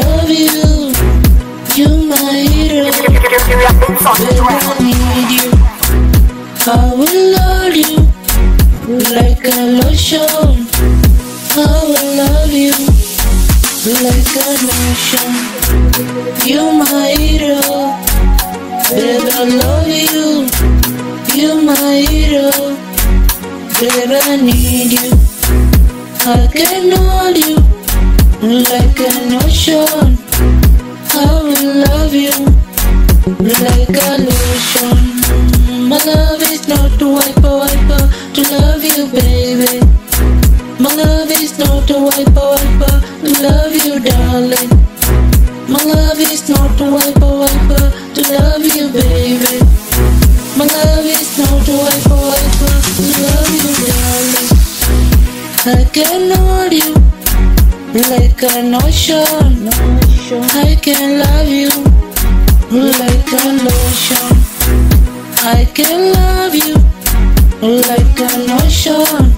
love you. You my hero. Baby, I need you. I will love you like a lotion. I will love you like a lotion. You my hero. Baby, I love you. You my hero. Baby, I need you. I can hold you like an ocean. I will love you like a lotion. My love is not to wiper, to love you, baby. My love is not to wiper, to love you, darling. My love is not to wiper, to love you, baby. My love is not to wiper, to love you, darling. I can hold you like an ocean. I can love you like a lotion. I can love you like an ocean.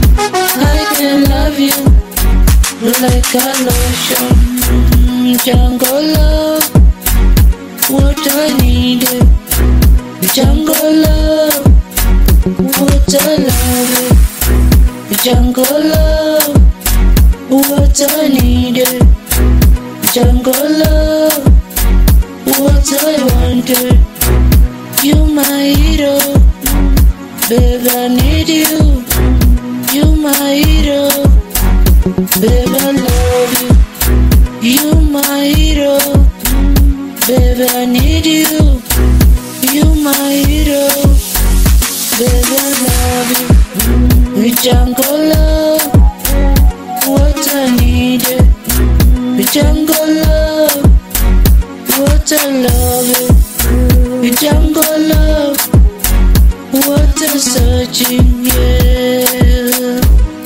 I can love you like a lotion. Jungle love, what I need. Jungle love, what I love. Jungle love, what I need. Jungle love, what I wanted. You my hero, baby, I need you. You my hero, baby, I love you. You my hero, baby, I need you. You my hero, baby, I love you. Jungle love, what I need. Jungle love, what I love. Jungle love, what I'm searching, yeah.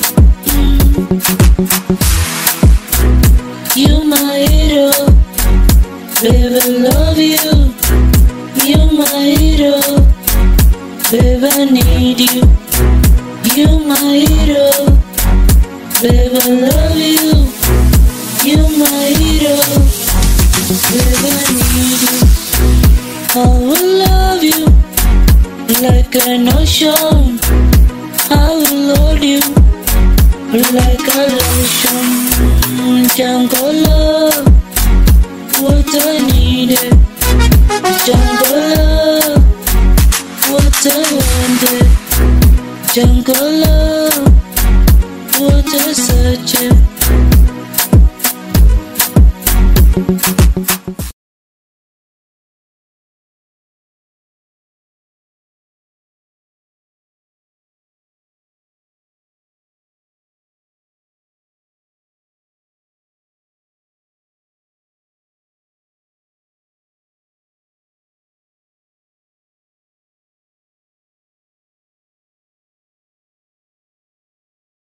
You my hero, baby, I love you. You my hero, baby, I need you. You my hero, baby, I love you. You my hero, baby, I need you. I will love you like an ocean. I will hold you like a lotion. Jungle love,